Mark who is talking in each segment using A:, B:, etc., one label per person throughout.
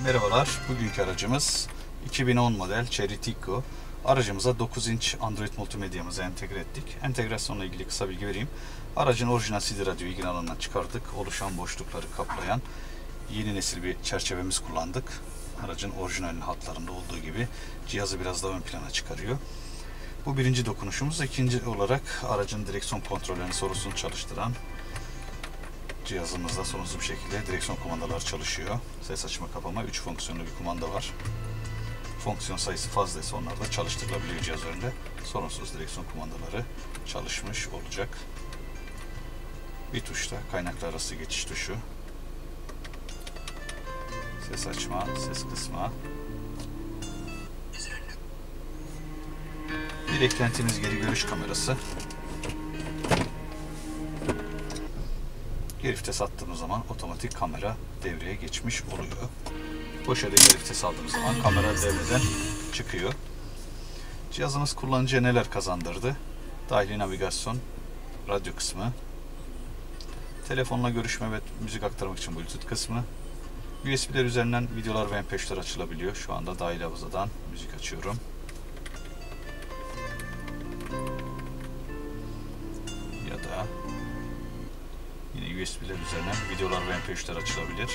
A: Merhabalar, bugünkü aracımız 2010 model Chery Tiggo. Aracımıza 9 inç Android multimedyamızı entegre ettik. Entegrasyonla ilgili kısa bilgi vereyim. Aracın orijinal CD radyoyu ilgili alanından çıkardık. Oluşan boşlukları kaplayan yeni nesil bir çerçevemiz kullandık. Aracın orijinal hatlarında olduğu gibi cihazı biraz daha ön plana çıkarıyor. Bu birinci dokunuşumuz. İkinci olarak aracın direksiyon kontrollerini sorusunu çalıştıran cihazımızda sorunsuz bir şekilde direksiyon kumandaları çalışıyor. Ses açma kapama 3 fonksiyonlu bir kumanda var. Fonksiyon sayısı fazlaysa onlar da çalıştırılabiliyor cihaz önünde. Sorunsuz direksiyon kumandaları çalışmış olacak. Bir tuşta kaynaklar arası geçiş tuşu. Ses açma, ses kısma. Bir eklentimiz geri görüş kamerası. Geri vites attığımız zaman otomatik kamera devreye geçmiş oluyor. Boşa da geri vites aldığımız zaman kamera devreden çıkıyor. Cihazımız kullanıcıya neler kazandırdı? Dahili navigasyon, radyo kısmı, telefonla görüşme ve müzik aktarmak için Bluetooth kısmı, USB'ler üzerinden videolar ve MP3'ler açılabiliyor. Şu anda dahili hafızadan müzik açıyorum. Ya da yine USB'ler üzerinden videolar ve MP3'ler açılabilir.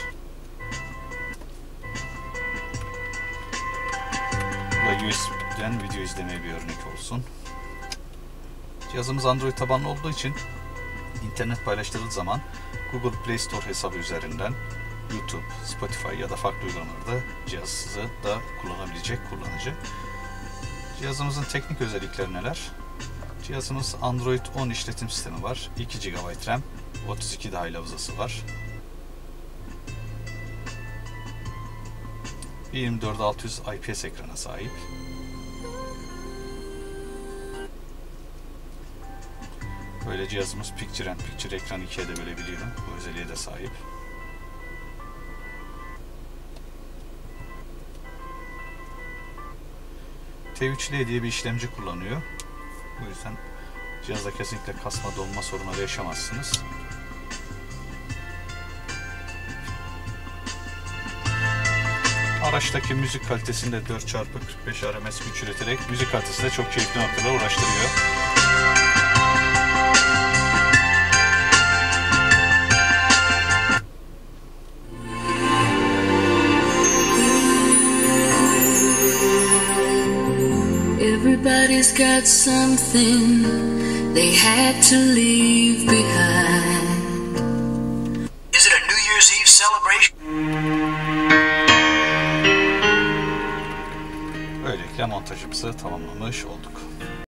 A: Bu da USB'den video izlemeye bir örnek olsun. Cihazımız Android tabanlı olduğu için internet paylaştırıldığı zaman Google Play Store hesabı üzerinden YouTube, Spotify ya da farklı uygulamalarda cihazı da kullanabilecek kullanıcı. Cihazımızın teknik özellikleri neler? Cihazımız Android 10 işletim sistemi var. 2 GB RAM, 32 dahili hafızası var. 24600 IPS ekrana sahip. Böyle cihazımız Picture in Picture ekranı ikiye de bölebiliyor. Bu özelliğe de sahip. T3L diye bir işlemci kullanıyor. Bu yüzden cihazda kesinlikle kasma donma sorunları yaşamazsınız. Araçtaki müzik kalitesinde 4x45 RMS güç üreterek müzik kalitesinde çok keyifli noktalara ulaştırıyor.
B: Everybody's got something they had to leave behind.
C: Is it a New Year's Eve celebration?
A: Böylelikle montajımızı tamamlamış olduk.